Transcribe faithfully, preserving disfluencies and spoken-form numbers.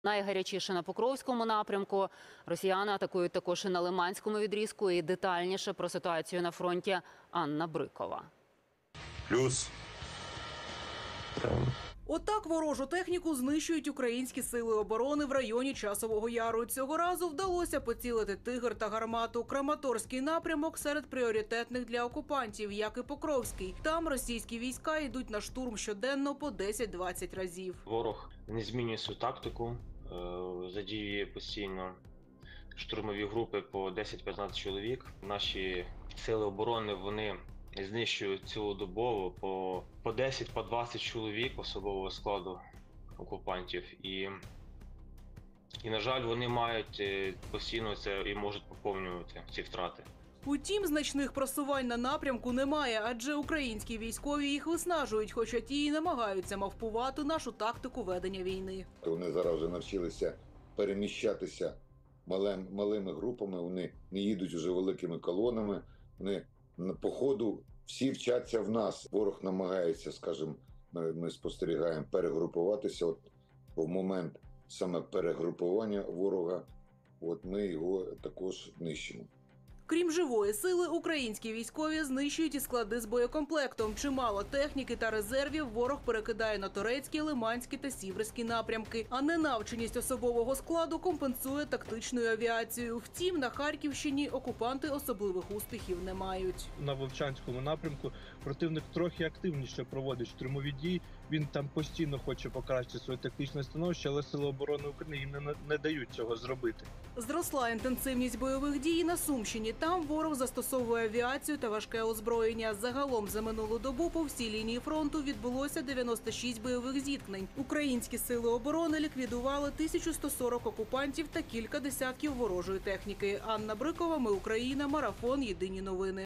Найгарячіше на Покровському напрямку. Росіяни атакують також і на Лиманському відрізку. І детальніше про ситуацію на фронті Анна Брикова. Плюс. Отак ворожу техніку знищують українські сили оборони в районі Часового Яру. Цього разу вдалося поцілити «Тигр» та гармату. Краматорський напрямок серед пріоритетних для окупантів, як і Покровський. Там російські війська йдуть на штурм щоденно по десять-двадцять разів. Ворог не змінює свою тактику, задіює постійно штурмові групи по десять-п'ятнадцять чоловік. Наші сили оборони, вони знищують цілодобово по, по десять, по двадцять чоловік особового складу окупантів. І, і, на жаль, вони мають постійно це і можуть поповнювати ці втрати. Утім, значних просувань на напрямку немає, адже українські військові їх виснажують, хоча ті і намагаються мавпувати нашу тактику ведення війни. Вони зараз вже навчилися переміщатися малим, малими групами, вони не їдуть вже великими колонами, вони по ходу всі вчаться в нас. Ворог намагається, скажімо, ми, ми спостерігаємо, перегрупуватися. От в момент саме перегрупування ворога, от ми його також нищимо. Крім живої сили, українські військові знищують і склади з боєкомплектом. Чимало техніки та резервів ворог перекидає на Торецький, Лиманський та Сіверський напрямки. А ненавченість особового складу компенсує тактичною авіацією. Втім, на Харківщині окупанти особливих успіхів не мають. На Вовчанському напрямку противник трохи активніше проводить штурмові дії. Він там постійно хоче покращити своє тактичне становище, але Сили оборони України не, не дають цього зробити. Зросла інтенсивність бойових дій на Сумщині. Там ворог застосовує авіацію та важке озброєння. Загалом за минулу добу по всій лінії фронту відбулося дев'яносто шість бойових зіткнень. Українські сили оборони ліквідували тисячу сто сорок окупантів та кілька десятків ворожої техніки. Анна Брикова, Ми Україна, Марафон, Єдині новини.